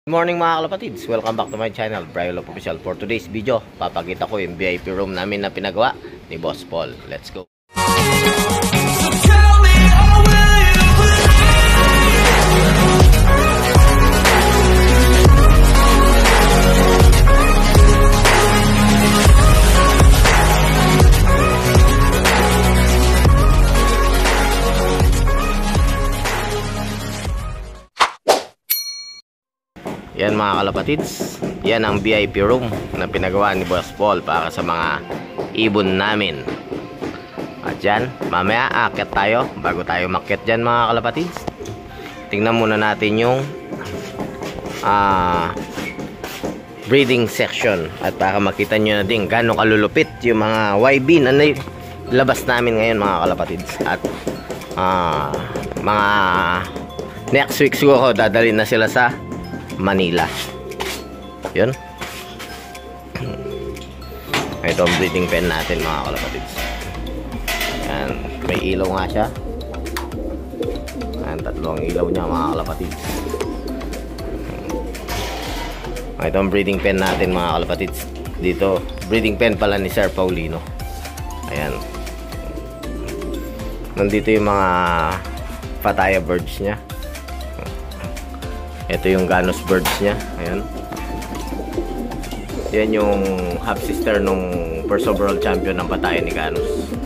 Good morning mga kalapatids, welcome back to my channel, Brian Love Official. For today's video, papakita ko yung VIP room namin na pinagawa ni Boss Paul. Let's go! Yan mga kalapatids, yan ang VIP room na pinagawa ni Boss Paul para sa mga ibon namin. At yan, mamaya aakyat tayo. Bago tayo makyat dyan mga kalapatids, tingnan muna natin yung breeding section. At para makita nyo na din gano'ng kalulupit yung mga YB na labas namin ngayon mga kalapatids. At mga next week siguro dadalhin na sila sa Manila. Yun. Ito ang breeding pen natin mga kalapatids. Yan. May ilaw nga siya. Yan. Tatlong ilaw niya mga kalapatids. Ito ang breeding pen natin mga kalapatids. Dito, breeding pen pala ni Sir Paulino. Ayan. Nandito yung mga Pattaya birds niya. Ito yung Ganus birds niya. Ayan. Yan yung half sister nung first overall champion ng Pattaya ni Ganus.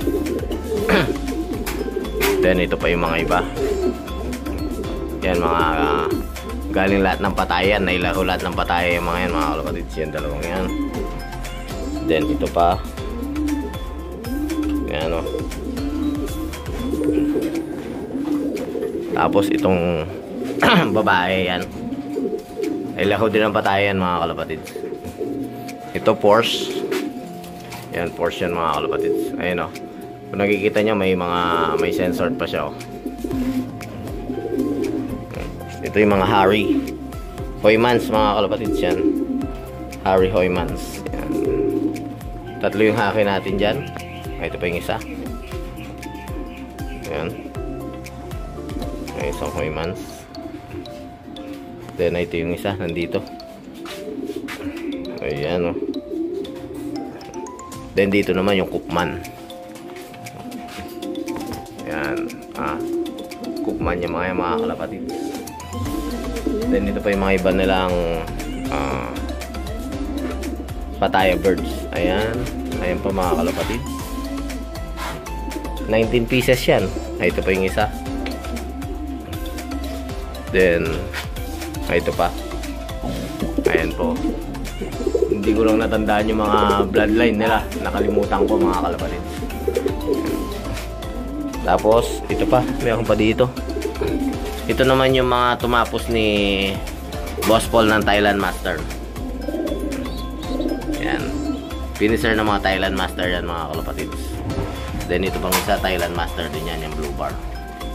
Then ito pa yung mga iba. Yan mga galing lahat ng Pattaya. Nailaro lahat ng Pattaya yung mga yan mga kalapatids. Yan dalawang yan. Then ito pa. Yan o. Tapos itong babae yan. Ay lako din ang Patayan mga kalapatids. Ito Porsche. Yan Porsche yan mga kalapatids. Ayun o. Kung nakikita nyo may sensor pa siya o. Ito yung mga Harry Hoymans mga kalapatids yan. Harry Hoymans. Yan. Tatlo yung haki natin dyan. Ito pa yung isa. Yan. May isang Hoymans. Then ito yung isa nandito. Ayan o. Then dito naman yung Cookman. Ayan. Cookman yung mga kalapatids. Then ito pa yung mga iba nilang Pattaya birds. Ayan. Ayan pa mga kalapatids. 19 pieces yan. Ito pa yung isa. Then ito pa. Ayan po. Hindi ko lang natandaan yung mga bloodline nila. Nakalimutan ko mga kalapatids. Tapos ito pa. Meron pa dito. Ito naman yung mga tumapos ni Boss Paul ng Thailand Master. Ayan. Finisher ng mga Thailand Master yan mga kalapatids. Then ito pang isa Thailand Master din yan. Yung blue bar.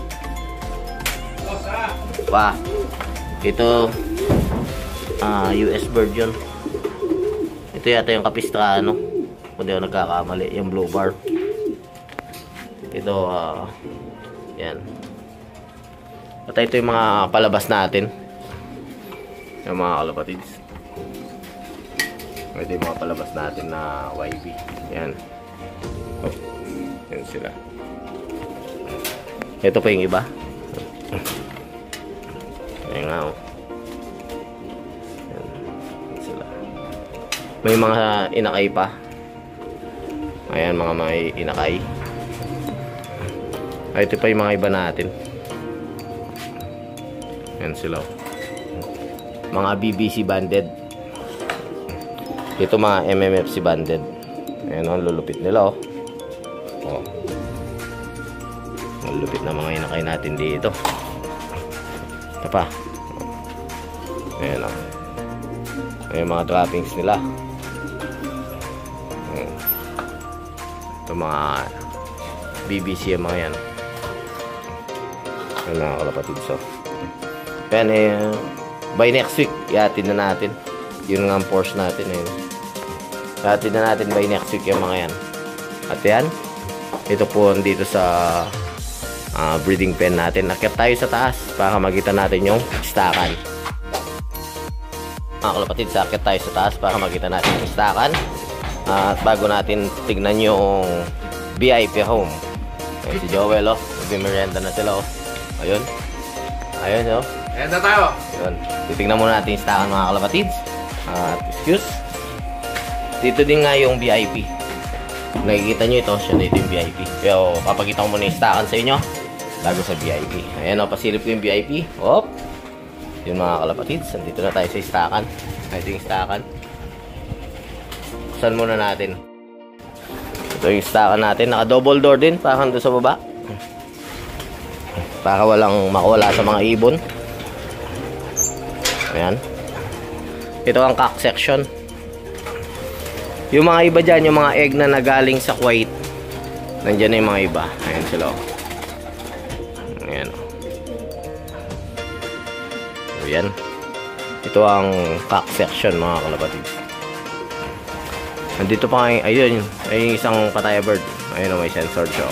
Pa. Ito US bird yun. Ito yata yung Capistrano kung di ako nagkakamali. Yung blue bar. Ito yan. At ito yung mga palabas natin. Yung mga kalapatids. Ito yung mga palabas natin na YB. Yan. Oh, yan sila. Ito pa yung iba. Ayan nga o. Sila. May mga inakay pa. Ayan mga may inakay. Ito pa yung mga iba natin. Ayan sila o. Mga BBC banded. Ito mga MMFC banded. Ayan o, lulupit nila o. O. Lulupit na mga inakay natin dito. Ito pa. Ayan o. Ayan mga droppings nila. Ito mga BBC yung mga yan. Ayan mga kalapatids. So ayan by next week ihatid na natin. Yun nga ang Porsche natin. Ihatid na natin by next week yung mga yan. At yan. Ito po dito sa breeding pen natin. Akyat tayo sa taas para makita natin yung stakan. mga kalapatid, sakit tayo sa taas para makita natin yung stakan. At bago natin tignan yung VIP home. Ayan si Joel, oh. Nagmimerienda na sila, oh. Ayun. Ayun, oh. Ayan na tayo. Ayun. Titignan muna natin yung stakan, mga kalapatids. Excuse. Dito din nga yung VIP. Nakikita nyo ito, siya dito yung VIP. Pero papakita ko muna yung stakan sa inyo bago sa VIP. Ayan, oh. Pasilip ko yung VIP. Hop. Yun, mga kalapatids. Nandito na tayo sa stakan. Ito yung stakan. Buksan muna natin. Ito yung stakan natin. Naka double door din. Parang doon sa baba. Para walang makawala sa mga ibon. Ayan. Ito ang cock section. Yung mga iba dyan, yung mga egg na nagaling sa Kuwait. Nandyan na yung mga iba. Ayan sila. Ayan. Ayan. Ito ang cock section, mga kalapatids. Nandito pa nga, ayun, ay isang pataya bird. Ayun, may sensor siya.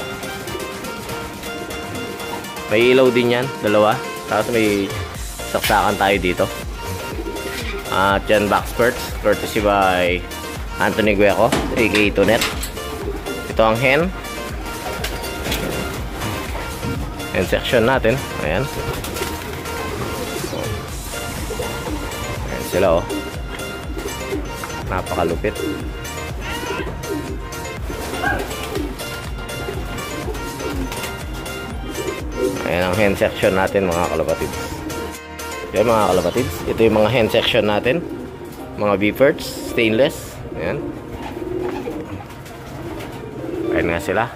May ilaw din yan, dalawa. Tapos may saksakan tayo dito. At yan, back skirts, courtesy by Anthony Gueco, aka Tonet. Ito ang hen. Hen section natin. Ayan. Ayan sila, oh. Napakalupit. Ayan ang hen section natin, mga kalapatids. Ayan, mga kalapatids. Ito yung mga hen section natin. Mga beefers, stainless. Ayan. Ayan nga sila.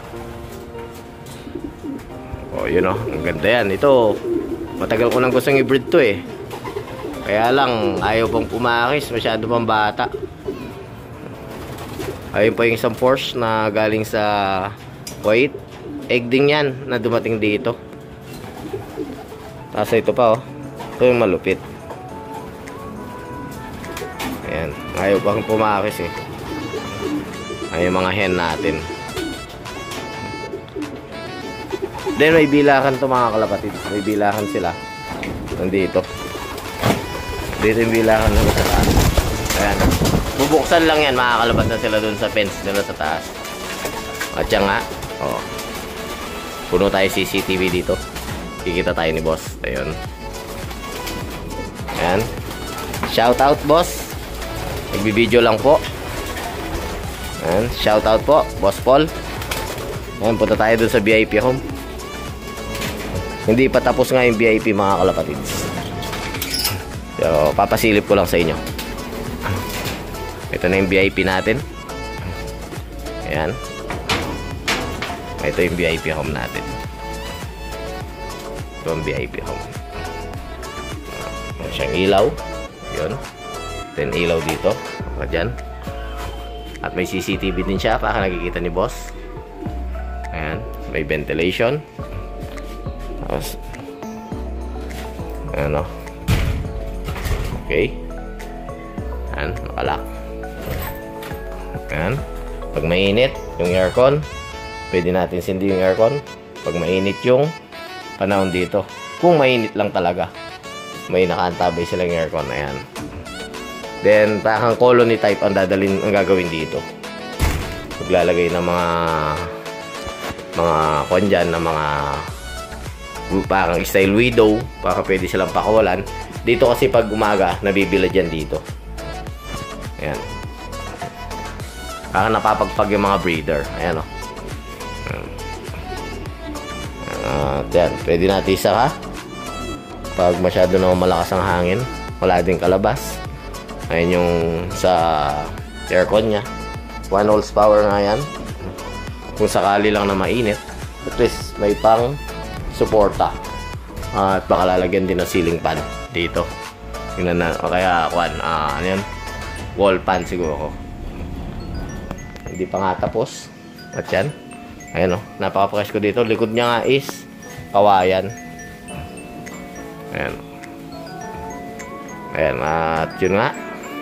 O, yun, o. Ang ganda yan. Ito, matagal ko nang gustong i-breed to, eh. Kaya lang, ayaw pang pumakis. Masyado pang bata. Ayun pa yung isang force na galing sa Kuwait. Egg din yan na dumating dito. Tapos ito pa, oh. Ito yung malupit. Ayan. Ayaw pang pumakis, eh. Ayun yung mga hen natin. Then may bilakan to, mga kalapatid. May bilakan sila. Nandito. Dito yung bilakan na sa taas. Ayan. Bubuksan lang yan, makakalabas na sila dun sa fence nila sa taas. At yan nga, oh. Puno tayo CCTV dito. Kikita tayo ni boss. Ayun. Ayan. Shout out, boss. Nagbibideo lang po. Ayan. Shout out po, Boss Paul. Ayan, punta tayo dun sa VIP home. Hindi pa tapos nga yung VIP, mga kalapatids. So, papasilip ko lang sa inyo. Ito na yung VIP natin. Ayan. Ito yung VIP home natin. Ito ang VIP home. Ayan siyang ilaw. Yun. Then ilaw dito. Dyan. At may CCTV din siya para nakikita ni boss. Ayan. May ventilation. Tapos ano. Okay. Ayan. Nakalak. Ayan. Pag mainit yung aircon, pwede natin sindi yung aircon. Pag mainit yung panahon dito, kung mainit lang talaga, may nakaantabay silang aircon. Ayan. Then parang colony type ang dadalhin, ang gagawin dito. Maglalagay ng mga kwan dyan, ng mga parang style widow para pwede silang pakawalan. Dito kasi pag umaga, nabibila dyan dito. Ayan. Parang napapagpag yung mga breeder. Ayan, o. Ayan. Pwede natin isa ka. Pag masyado na malakas ang hangin, wala din kalabas. Ayan yung sa aircon nya. 1 horsepower nga yan. Kung sakali lang na mainit, at least may pang suporta. At baka lalagyan din ng ceiling fan dito. Yun na, o kaya ano yan? Wall fan siguro. Hindi pa nga tapos. At yan. Ayan, o. Napaka-fresh ko dito. Likod niya nga is kawayan. Ayan. Ayan. At yun nga.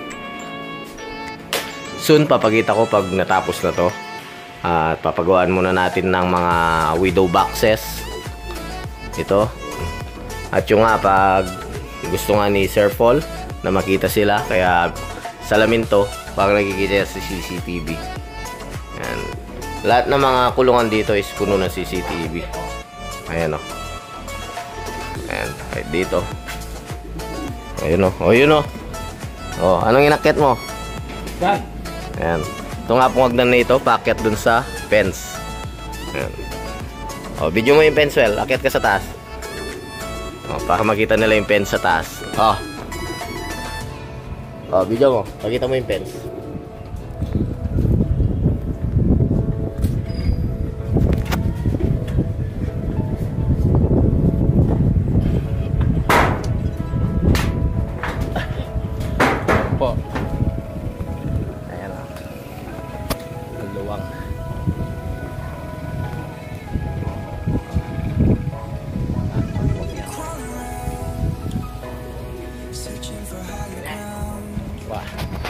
Soon, papakita ko pag natapos na to. At papagawaan muna natin ng mga widow boxes. Ito. At yung nga, pag gusto nga ni Sir Paul, na makita sila. Kaya salamin to para nakikita sa CCTV. Yan. Lahat ng mga kulungan dito is puno ng CCTV. Ayan o. Ayan. Kahit dito. Ayun o. O yun o. O, anong inakyat mo? Ayan. Ito nga pong hagdan na ito. Paakyat dun sa fence. Ayan. O, video mo yung fence, well. Akyat ka sa taas. O, para makita nila yung fence sa taas. O. O, video mo. Pakita mo yung fence. Po. Ayan o. Maluwang. Wah.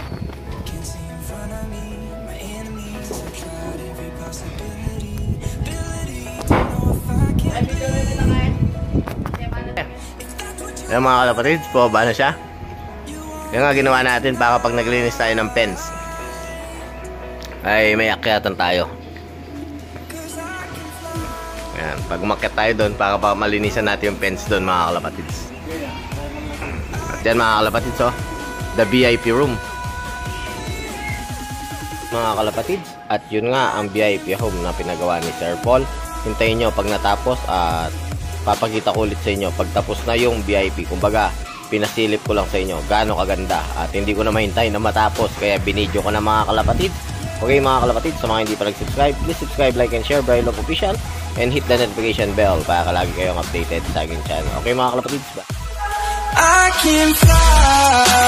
Ayan mga kalapatids, baba na siya. Yung nga ginawa natin para pag naglinis tayo ng fence ay may akyatan tayo. Ayan, pag umakyat tayo doon para malinisan natin yung fence doon mga kalapatids. At yan mga kalapatids, oh, the VIP room mga kalapatids. At yun nga ang VIP home na pinagawa ni Sir Paul. Hintayin nyo pag natapos at papakita ko ulit sa inyo pag tapos na yung VIP. Kumbaga pinasilip ko lang sa inyo gaano kaganda at hindi ko na mahintay na matapos kaya binidyo ko na mga kalapatid. Okay mga kalapatid, sa mga hindi pa nag-subscribe, please subscribe, like and share Brylog Official and hit the notification bell para lagi kayong updated sa aking channel. Okay mga kalapatid, bye. I can fly.